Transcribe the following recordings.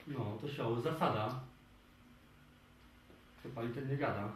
No, to się zasada. Kto pali, ten nie gada.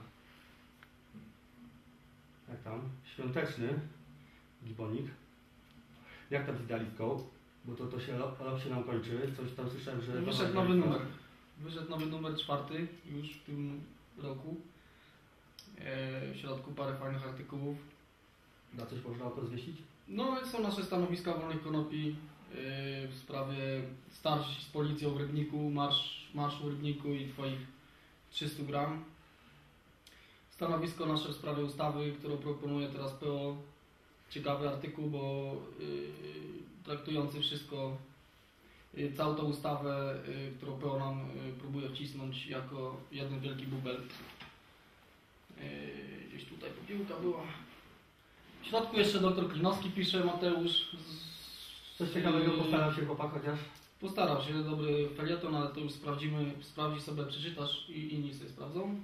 Jak tam? Świąteczny gibonik. Jak tam z idealistką? Bo to się rok się nam kończy. Coś tam słyszałem, że... Wyszedł nowy numer. Wyszedł nowy numer 4 już w tym roku. W środku parę fajnych artykułów. Na coś można to zwiesić? No, są nasze stanowiska wolnych konopi w sprawie starć z policją w Rybniku, marszu w Rybniku i Twoich 300 gram. Stanowisko nasze w sprawie ustawy, którą proponuje teraz PO. Ciekawy artykuł, bo traktujący wszystko, całą tą ustawę, którą PO nam próbuje wcisnąć jako jeden wielki bubel. Gdzieś tutaj piłka była. W środku jeszcze dr Klinowski pisze, Mateusz. Coś ciekawego postarał się chłopak chociaż? Postarał się, dobry felieton, ale to już sprawdzi sobie, przeczytasz i inni sobie sprawdzą.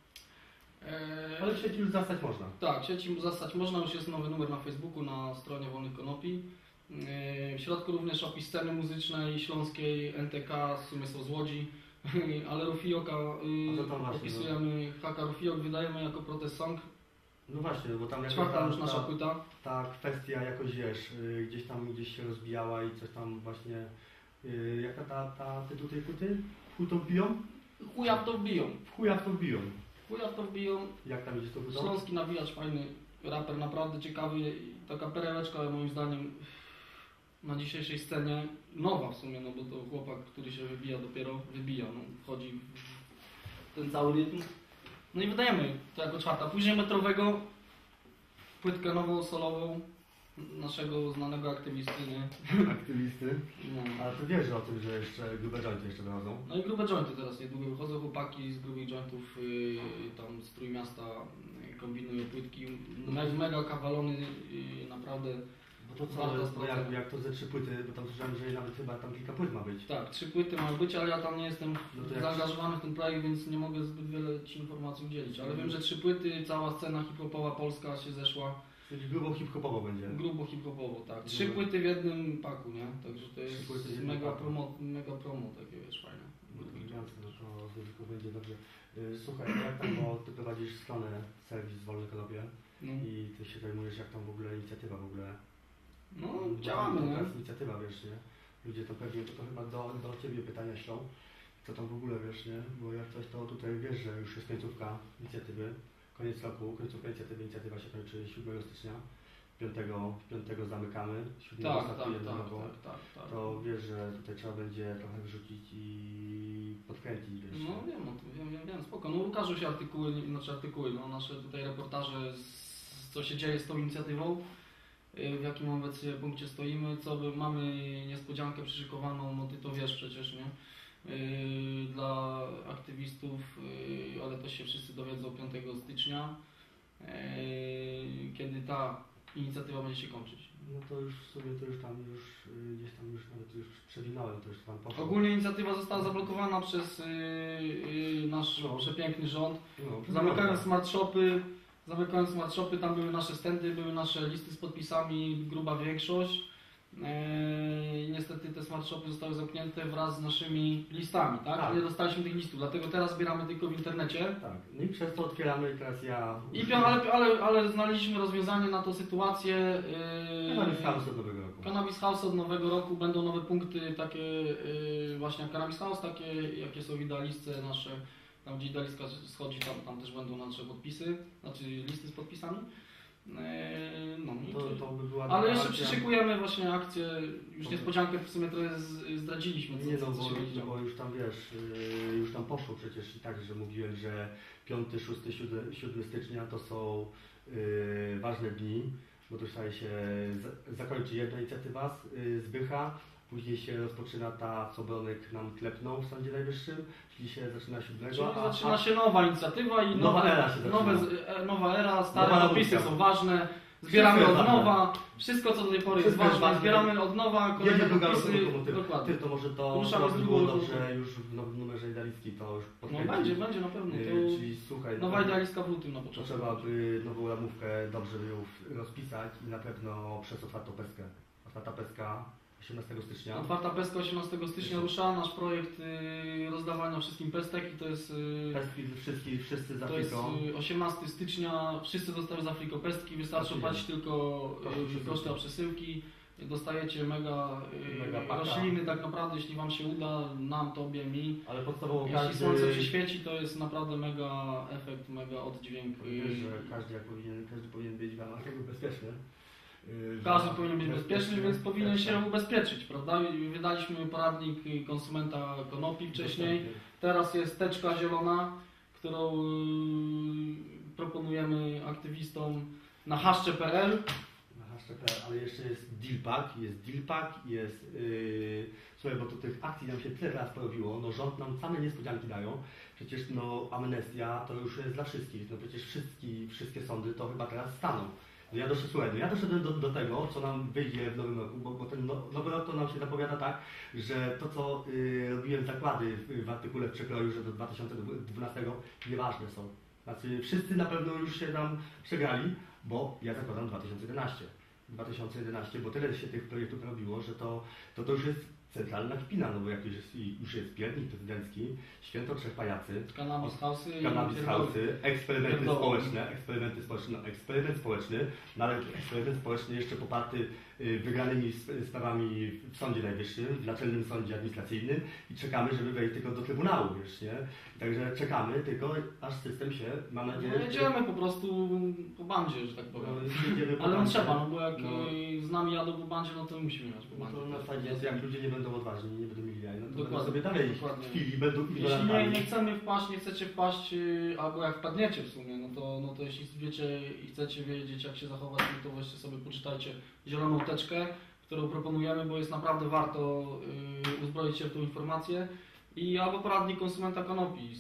Ale w sieci już zastać można. Tak, w sieci zastać można, już jest nowy numer na Facebooku, na stronie Wolnych Konopi. W środku również opis sceny muzycznej śląskiej, NTK, w sumie są z Łodzi, ale Rufioka opisujemy, Haka Rufiok wydajemy jako protest song. No właśnie, bo tam czwarta już nasza płyta. Ta kwestia jakoś, wiesz, gdzieś się rozbijała i coś tam właśnie, jaka ta tytuł tej płyty? W chuj to wbiją? Chuja w to wbiją. W chuja w to wbiją. Chuja w to wbiją. Jak tam idzie to płytą? Śląski nawijacz, fajny raper, naprawdę ciekawy, taka perełeczka moim zdaniem na dzisiejszej scenie, nowa w sumie, no bo to chłopak, który się dopiero wybija, no, wchodzi w ten cały rytm. No i wydajemy to jako czwarta. Później Metrowego, płytkę nową, solową, naszego znanego aktywisty, nie? Aktywisty? No. Ale ty wiesz o tym, że jeszcze grube jointy jeszcze wychodzą? No i grube jointy teraz niedługo wychodzą, chłopaki z grubych jointów, tam z Trójmiasta kombinują płytki, mega kawalony, naprawdę. Bo to co, jak to ze 3 płyty, bo tam słyszałem, że nawet chyba tam kilka płyt ma być. Tak, 3 płyty mają być, ale ja tam nie jestem zaangażowany w ten projekt, więc nie mogę zbyt wiele Ci informacji udzielić. Ale wiem, że 3 płyty, cała scena hip-hopowa polska się zeszła. Czyli grubo hip-hopowo będzie. Grubo hip-hopowo, tak. 3 płyty w jednym paku, nie? Także to jest mega promo takie, wiesz, fajne. No to tylko będzie dobrze. Słuchaj, jak tam, bo Ty prowadzisz stronę serwis Wolne Konopie i Ty się zajmujesz, jak tam w ogóle inicjatywa w ogóle. No, działamy, nie? To jest inicjatywa, wiesz, nie? Ludzie to pewnie, to chyba do Ciebie pytania ślą. Co tam w ogóle, wiesz, nie? Bo jak coś, to tutaj wiesz, że już jest końcówka inicjatywy. Koniec roku, końcówka inicjatywa się kończy 7 stycznia. 5 zamykamy, 7 startuje do nową. Tak. To wiesz, że tutaj trzeba będzie trochę wyrzucić i podkręcić, wiesz. No wiem, spoko. No ukażą się artykuły, no nasze tutaj reportaże, co się dzieje z tą inicjatywą. W jakim obecnie punkcie stoimy, mamy niespodziankę przyszykowaną, no Ty to wiesz przecież, nie? Dla aktywistów, ale to się wszyscy dowiedzą 5 stycznia, kiedy ta inicjatywa będzie się kończyć. No to już sobie gdzieś tam nawet już przewinąłem, to już tam poszło. Ogólnie inicjatywa została zablokowana przez nasz przepiękny rząd. Zamykając smart shopy, tam były nasze stędy, były nasze listy z podpisami, gruba większość. Niestety te smart shopy zostały zamknięte wraz z naszymi listami, tak? Nie dostaliśmy tych listów, dlatego teraz zbieramy tylko w internecie. Tak, no i przez to otwieramy i teraz ja... Ale znaleźliśmy rozwiązanie na tą sytuację. Cannabis House od nowego roku. Cannabis House od nowego roku, będą nowe punkty, takie właśnie jak Cannabis House, takie jakie są w idealistce nasze. Tam gdzie idealistka schodzi, tam też będą nasze podpisy, znaczy listy z podpisami. To by była ale jeszcze przyszykujemy właśnie akcję, już niespodziankę w sumie trochę zdradziliśmy. Bo już tam wiesz, już tam poszło przecież i tak, że mówiłem, że 5, 6, 7 stycznia to są ważne dni, bo to się zakończy jedna inicjatywa Zbycha. Później się rozpoczyna ta, co Bronek nam klepnął w Sądzie Najwyższym, czyli się zaczyna 7. Czyli zaczyna się nowa inicjatywa i nowa era się nowa era, stare podpisy są ważne, zbieramy od nowa, wszystko co do tej pory jest ważne, zbieramy od nowa, kolejne podpisy, dokładnie. To może to było dobrze już w nowym numerze idealistki, to już podkręcić. No będzie na pewno. Czyli słuchaj, nowa idealistka w lutym na początku. Trzeba by nową ramówkę dobrze ją rozpisać i na pewno przez otwartą peskę. Otwarta peska 18 stycznia. Otwarta pestka 18 stycznia rusza. Nasz projekt rozdawania wszystkim pestek i to jest... Pestki wszyscy z To jest Afriką. 18 stycznia, wszyscy dostają z Afriko pestki, wystarczy płacić tylko koszty przesyłki. Dostajecie mega paka. rośliny tak naprawdę, jeśli Wam się uda, nam, Tobie, mi. Ale podstawowo Jeśli słońce przyświeci, to jest naprawdę mega efekt, mega oddźwięk. Wiesz, że każdy powinien być w ramach tego bezpieczny. Każdy powinien być bezpieczny, więc powinien się ubezpieczyć, prawda? I wydaliśmy poradnik konsumenta konopi wcześniej. Teraz jest teczka zielona, którą proponujemy aktywistom na haszcze.pl. Ale jeszcze jest dealpack, słuchaj, bo to tych akcji nam się tyle teraz porobiło, no rząd nam same niespodzianki dają, przecież no amnestia to już jest dla wszystkich, no przecież wszystkie sądy to chyba teraz staną. No ja doszedłem do tego, co nam wyjdzie w nowym roku, bo ten nowy rok to nam się zapowiada tak, że to co robiłem zakłady w artykule w przekroju, że do 2012 nieważne są. Znaczy wszyscy na pewno już się nam przegrali, bo ja zakładam 2011, bo tyle się tych projektów robiło, że to już jest centralna kpina, no bo jak już jest piernik prezydencki, święto trzech pajacy, Cannabis house'y, eksperymenty społeczne, eksperyment społeczny, nawet eksperyment społeczny jeszcze poparty wygranymi sprawami w Sądzie Najwyższym, w Naczelnym Sądzie Administracyjnym i czekamy, żeby wejść tylko do Trybunału, wiesz, nie? Także czekamy tylko, aż system się, mam nadzieję... No jedziemy po prostu po bandzie, że tak powiem. No, ale on trzeba, no bo jak z nami jadą po bandzie, no to musimy jechać po No bandzie. to na zasadzie jest, jak ludzie nie będą odważni, nie będą mieli jaj, no to Dokładnie, będą sobie dalej chwili, będą jeśli nie chcemy wpaść, nie chcecie wpaść, albo jak wpadniecie w sumie, no to jeśli wiecie i chcecie wiedzieć jak się zachować, no to weźcie sobie, poczytajcie zieloną teczkę, którą proponujemy, bo jest naprawdę warto uzbroić się w tą informację. I albo poradnik konsumenta konopi,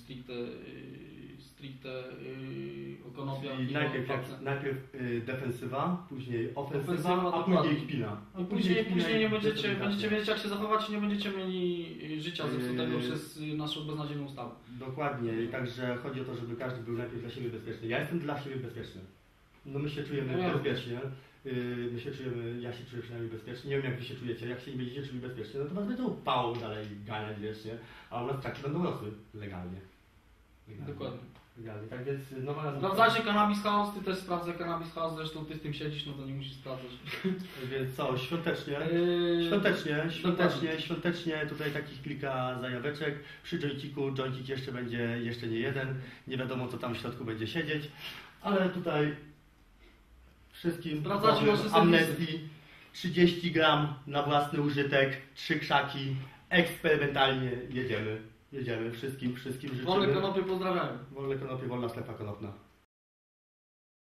stricte o konopiach. I najpierw defensywa, później ofensywa, a dokładnie. później kpina. I później nie będziecie wiedzieć jak się zachować i nie będziecie mieli życia zepsutego przez naszą beznadziejną ustawę. Dokładnie, i także chodzi o to, żeby każdy był najpierw dla siebie bezpieczny. Ja jestem dla siebie bezpieczny. No my się czujemy bezpiecznie. Ja się czuję przynajmniej bezpiecznie. Nie wiem jak wy się czujecie. Jak się nie będziecie czuli bezpiecznie, no to was będą pałą dalej ganiać, wiesz, nie? A u nas traki będą rosły legalnie. Dokładnie. Legalnie. Tak więc nowa Sprawdzacie Cannabis House, ty też sprawdzaj Cannabis House, zresztą ty z tym siedzisz, no to nie musisz sprawdzać. Więc co, świątecznie tutaj takich kilka zajaweczek. Przy joyciku, joycik jeszcze będzie, jeszcze nie jeden. Nie wiadomo co tam w środku będzie siedzieć. Ale tutaj wszystkim amnestii 30 gram na własny użytek, 3 krzaki, eksperymentalnie jedziemy wszystkim życzymy. Wolne konopie pozdrawiamy. Wolne konopie, wolna strefa konopna.